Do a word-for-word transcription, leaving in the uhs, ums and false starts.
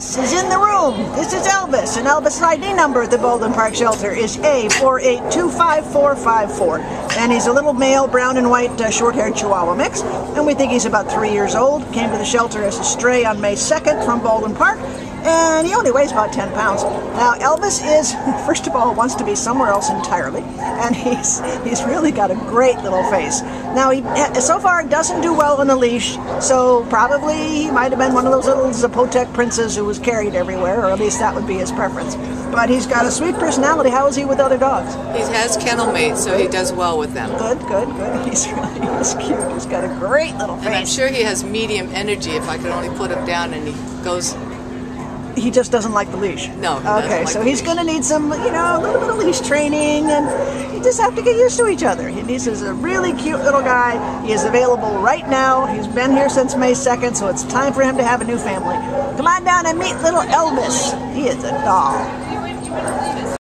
Elvis is in the room. This is Elvis, and Elvis' I D number at the Baldwin Park Shelter is A four eight two five four five four. And he's a little male, brown and white, uh, short-haired Chihuahua mix, and we think he's about three years old. Came to the shelter as a stray on May second from Baldwin Park, and he only weighs about ten pounds. Now, Elvis is, first of all, wants to be somewhere else entirely, and he's he's really got a great little face. Now, he so far doesn't do well on a leash, so probably he might have been one of those little Zapotec princes who was carried everywhere, or at least that would be his preference. But he's got a sweet personality. How is he with other dogs? He has kennel mates, so he does well with them. Good, good, good. He's really he's cute. He's got a great little face. And I'm sure he has medium energy if I could only put him down and he goes... He just doesn't like the leash. No. He okay, like so he's going to need some, you know, a little bit of leash training, and you just have to get used to each other. This is a really cute little guy. He is available right now. He's been here since May second, so it's time for him to have a new family. Come on down and meet little Elvis. He is a doll.